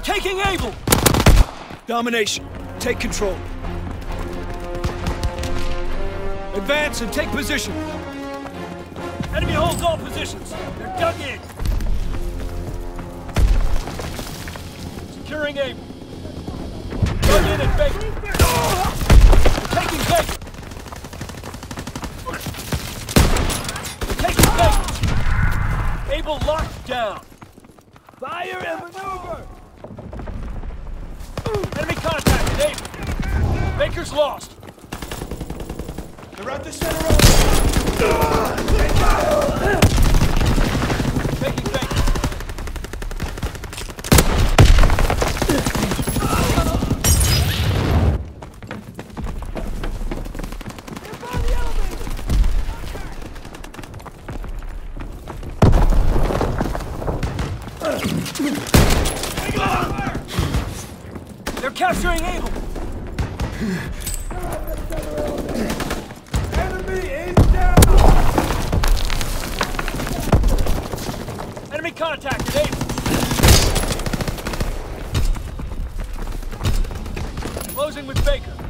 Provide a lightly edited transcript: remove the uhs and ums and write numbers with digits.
taking Able! Domination. Take control. Advance and take position. Enemy holds all positions. They're dug in. Securing Able. Dug in at Baker. We're taking Baker. We're taking Baker. Able locked down. Fire and maneuver! Enemy contact at Able. Baker's lost. They're at the center of... Taking Baker. They're capturing Able. Enemy is down! Enemy contact at Able. Closing with Baker.